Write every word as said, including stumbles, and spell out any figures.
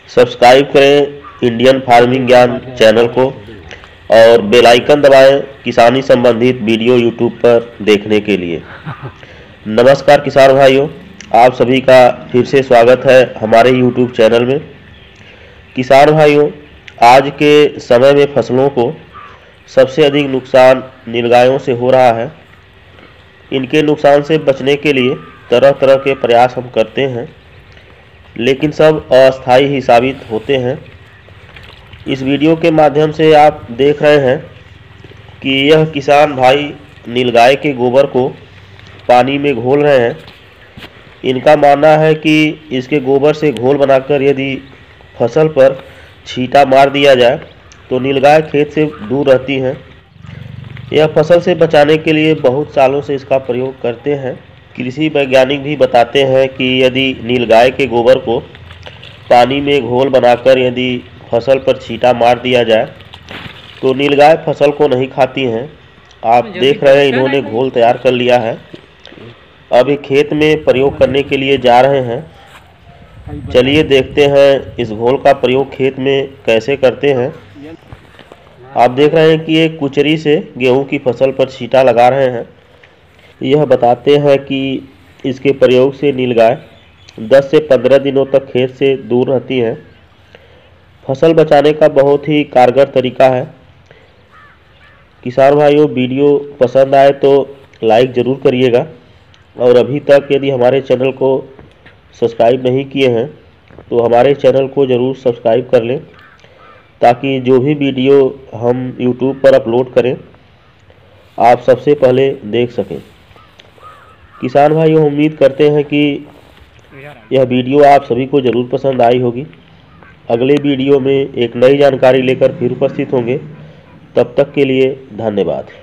Subscribe करें Indian farming ज्ञान channel को और बेल आइकन दबाएं किसानी संबंधित वीडियो यूट्यूब पर देखने के लिए। नमस्कार किसान भाइयों, आप सभी का फिर से स्वागत है हमारे यूट्यूब चैनल में। किसान भाइयों, आज के समय में फसलों को सबसे अधिक नुकसान नीलगायों से हो रहा है। इनके नुकसान से बचने के लिए तरह तरह के प्रयास हम करते हैं, लेकिन सब अस्थायी ही साबित होते हैं। इस वीडियो के माध्यम से आप देख रहे हैं कि यह किसान भाई नीलगाय के गोबर को पानी में घोल रहे हैं। इनका मानना है कि इसके गोबर से घोल बनाकर यदि फसल पर छींटा मार दिया जाए तो नीलगाय खेत से दूर रहती हैं। यह फसल से बचाने के लिए बहुत सालों से इसका प्रयोग करते हैं। कृषि वैज्ञानिक भी बताते हैं कि यदि नीलगाय के गोबर को पानी में घोल बनाकर यदि फसल पर छींटा मार दिया जाए तो नीलगाय फसल को नहीं खाती हैं। आप देख रहे हैं इन्होंने घोल तैयार कर लिया है। अब ये खेत में प्रयोग करने के लिए जा रहे हैं। चलिए देखते हैं इस घोल का प्रयोग खेत में कैसे करते हैं। आप देख रहे हैं कि एक कुचरी से गेहूं की फसल पर छींटा लगा रहे हैं। यह बताते हैं कि इसके प्रयोग से नीलगाय दस से पंद्रह दिनों तक खेत से दूर रहती हैं। फसल बचाने का बहुत ही कारगर तरीका है। किसान भाइयों, वीडियो पसंद आए तो लाइक ज़रूर करिएगा और अभी तक यदि हमारे चैनल को सब्सक्राइब नहीं किए हैं तो हमारे चैनल को ज़रूर सब्सक्राइब कर लें, ताकि जो भी वीडियो हम यूट्यूब पर अपलोड करें आप सबसे पहले देख सकें। किसान भाइयों, उम्मीद करते हैं कि यह वीडियो आप सभी को ज़रूर पसंद आई होगी। अगले वीडियो में एक नई जानकारी लेकर फिर उपस्थित होंगे। तब तक के लिए धन्यवाद।